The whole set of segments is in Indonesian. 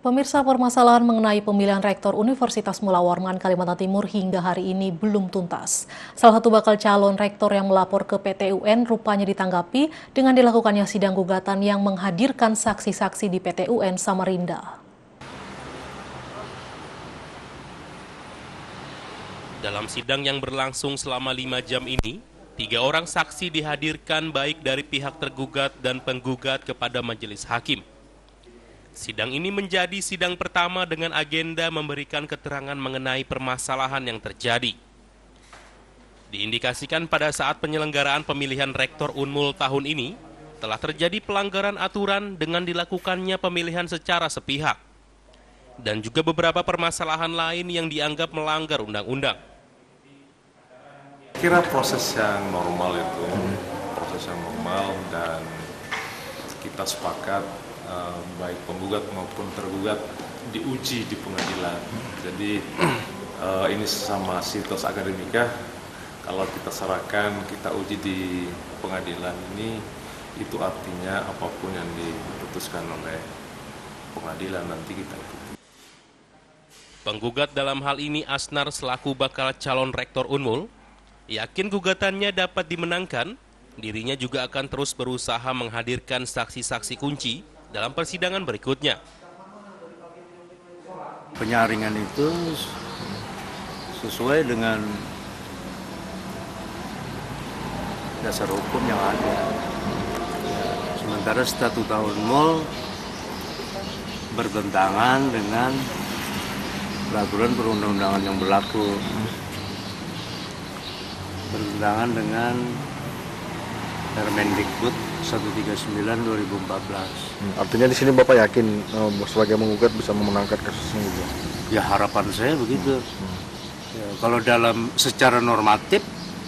Pemirsa, permasalahan mengenai pemilihan Rektor Universitas Mula Warman, Kalimantan Timur hingga hari ini belum tuntas. Salah satu bakal calon rektor yang melapor ke PT UN rupanya ditanggapi dengan dilakukannya sidang gugatan yang menghadirkan saksi-saksi di PT UN Samarinda. Dalam sidang yang berlangsung selama 5 jam ini, 3 orang saksi dihadirkan baik dari pihak tergugat dan penggugat kepada majelis hakim. Sidang ini menjadi sidang pertama dengan agenda memberikan keterangan mengenai permasalahan yang terjadi. Diindikasikan pada saat penyelenggaraan pemilihan Rektor Unmul tahun ini, telah terjadi pelanggaran aturan dengan dilakukannya pemilihan secara sepihak. Dan juga beberapa permasalahan lain yang dianggap melanggar undang-undang. Kira proses yang normal itu, proses yang normal dan kita sepakat baik penggugat maupun tergugat diuji di pengadilan. Jadi ini sama situs akademika, kalau kita serahkan, kita uji di pengadilan ini, itu artinya apapun yang diputuskan oleh pengadilan nanti kita ikuti. Penggugat dalam hal ini Asnar selaku bakal calon Rektor Unmul, yakin gugatannya dapat dimenangkan, dirinya juga akan terus berusaha menghadirkan saksi-saksi kunci dalam persidangan berikutnya. Penyaringan itu sesuai dengan dasar hukum yang ada. Sementara statuta Unmul bertentangan dengan peraturan perundang-undangan yang berlaku, bertentangan dengan Permendikbud 139/2014. Artinya di sini Bapak yakin sebagai menggugat bisa memenangkan kasusnya juga? Ya harapan saya begitu. Ya, kalau dalam secara normatif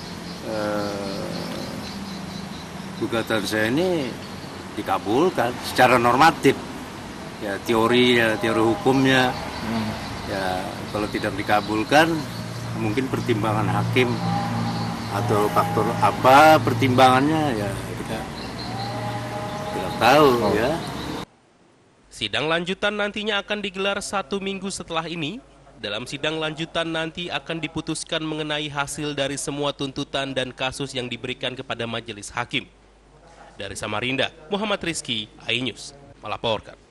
gugatan saya ini dikabulkan secara normatif. Ya teori hukumnya. Ya kalau tidak dikabulkan mungkin pertimbangan hakim atau faktor apa pertimbangannya ya kita tidak tahu ya. Sidang lanjutan nantinya akan digelar 1 minggu setelah ini. Dalam sidang lanjutan nanti akan diputuskan mengenai hasil dari semua tuntutan dan kasus yang diberikan kepada majelis hakim. Dari Samarinda, Muhammad Rizky, iNews melaporkan.